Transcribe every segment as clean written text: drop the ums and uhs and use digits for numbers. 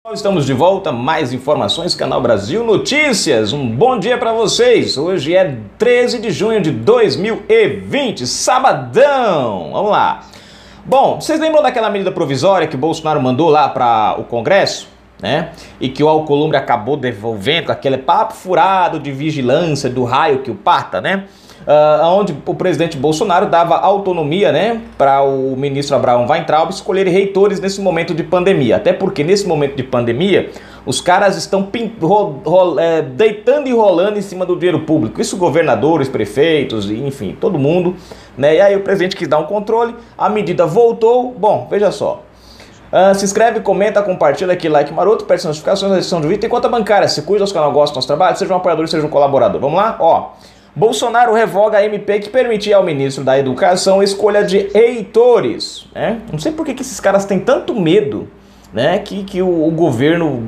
Estamos de volta, mais informações, Canal Brasil Notícias. Um bom dia para vocês. Hoje é 13 de junho de 2020, sabadão. Vamos lá. Bom, vocês lembram daquela medida provisória que o Bolsonaro mandou lá para o Congresso, né? E que o Alcolumbre acabou devolvendo com aquele papo furado de vigilância do raio que o parta, né? Onde o presidente Bolsonaro dava autonomia, né, para o ministro Abraham Weintraub escolher reitores nesse momento de pandemia. Até porque nesse momento de pandemia, os caras estão deitando e rolando em cima do dinheiro público. Isso governadores, prefeitos, enfim, todo mundo, né? E aí o presidente quis dar um controle, a medida voltou. Bom, veja só. Se inscreve, comenta, compartilha aqui, like maroto, pede notificações, adição de vídeo, tem conta bancária. Se cuida, os canal gosta do nosso trabalho, seja um apoiador, seja um colaborador. Vamos lá? Ó. Bolsonaro revoga a MP que permitia ao ministro da Educação a escolha de reitores, né? Não sei por que esses caras têm tanto medo, né? Que o governo,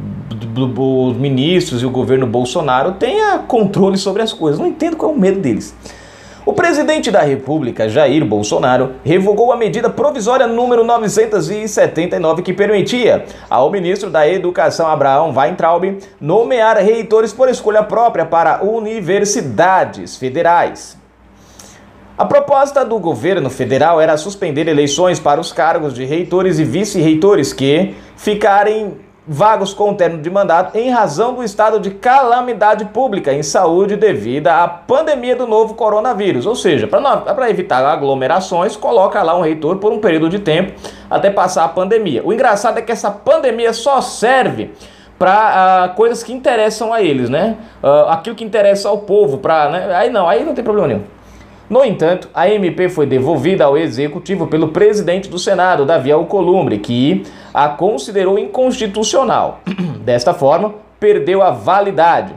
os ministros e o governo Bolsonaro tenha controle sobre as coisas. Não entendo qual é o medo deles. O presidente da República, Jair Bolsonaro, revogou a medida provisória número 979 que permitia ao ministro da Educação, Abraham Weintraub, nomear reitores por escolha própria para universidades federais. A proposta do governo federal era suspender eleições para os cargos de reitores e vice-reitores que ficarem vagos com o término de mandato em razão do estado de calamidade pública em saúde devido à pandemia do novo coronavírus. Ou seja, para evitar aglomerações, coloca lá um reitor por um período de tempo até passar a pandemia. O engraçado é que essa pandemia só serve para coisas que interessam a eles, né? Aquilo que interessa ao povo, né? Aí não tem problema nenhum. No entanto, a MP foi devolvida ao Executivo pelo presidente do Senado, Davi Alcolumbre, que a considerou inconstitucional. Desta forma, perdeu a validade.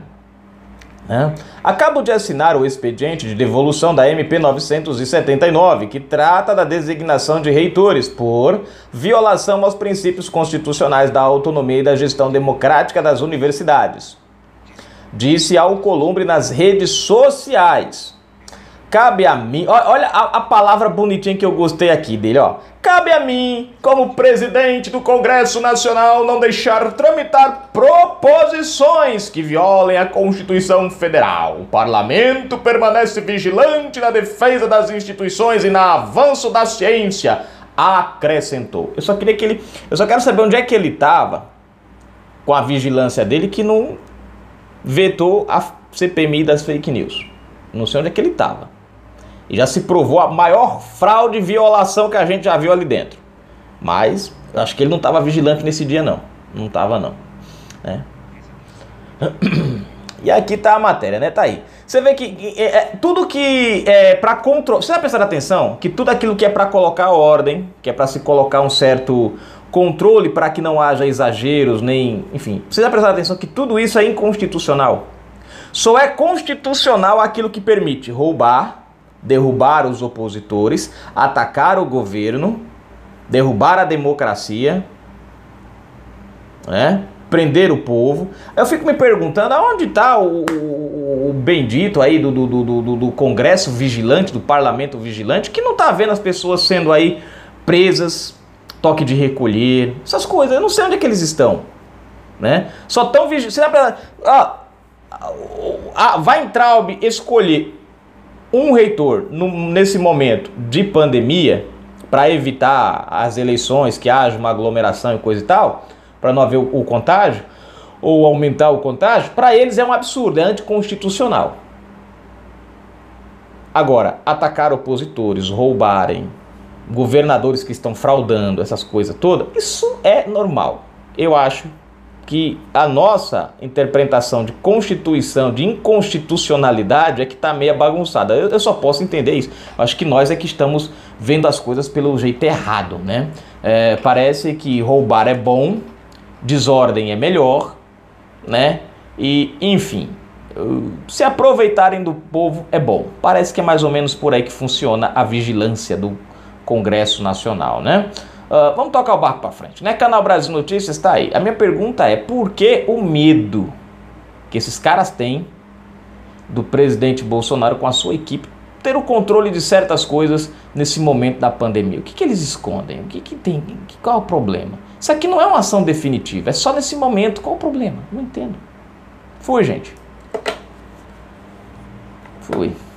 Acabo de assinar o expediente de devolução da MP 979, que trata da designação de reitores por violação aos princípios constitucionais da autonomia e da gestão democrática das universidades. Disse Alcolumbre nas redes sociais. Cabe a mim, olha a palavra bonitinha que eu gostei aqui dele, ó. Cabe a mim, como presidente do Congresso Nacional, não deixar tramitar proposições que violem a Constituição Federal. O Parlamento permanece vigilante na defesa das instituições e no avanço da ciência, acrescentou. Eu só quero saber onde é que ele estava com a vigilância dele que não vetou a CPMI das fake news. Não sei onde é que ele estava. E já se provou a maior fraude e violação que a gente já viu ali dentro. Mas acho que ele não estava vigilante nesse dia, não. Não estava, não. Né? E aqui tá a matéria, né? Tá aí. Você vê que tudo que é para controlar... Você vai prestar atenção que tudo aquilo que é para colocar ordem, que é para se colocar um certo controle para que não haja exageros, nem... Enfim, você vai prestar atenção que tudo isso é inconstitucional. Só é constitucional aquilo que permite roubar, derrubar os opositores, atacar o governo, derrubar a democracia, né? Prender o povo. Eu fico me perguntando aonde está o bendito aí do Congresso vigilante, do Parlamento vigilante, que não está vendo as pessoas sendo aí presas, toque de recolher, essas coisas. Eu não sei onde é que eles estão, né? Só estão vigiando. Weintraub escolher um reitor nesse momento de pandemia para evitar as eleições, que haja uma aglomeração e coisa e tal, para não haver o contágio ou aumentar o contágio, para eles é um absurdo, é anticonstitucional. Agora, atacar opositores, roubarem, governadores que estão fraudando, essas coisas todas, isso é normal. Eu acho que a nossa interpretação de Constituição, de inconstitucionalidade é que está meio bagunçada. Eu só posso entender isso. Acho que nós é que estamos vendo as coisas pelo jeito errado, né? Parece que roubar é bom, desordem é melhor, né? E, enfim, se aproveitarem do povo é bom. Parece que é mais ou menos por aí que funciona a vigilância do Congresso Nacional, né? Vamos tocar o barco para frente, né? Canal Brasil Notícias está aí. A minha pergunta é, por que o medo que esses caras têm do presidente Bolsonaro com a sua equipe ter o controle de certas coisas nesse momento da pandemia? O que eles escondem? Qual é o problema? Isso aqui não é uma ação definitiva, é só nesse momento. Qual o problema? Não entendo. Fui, gente. Fui.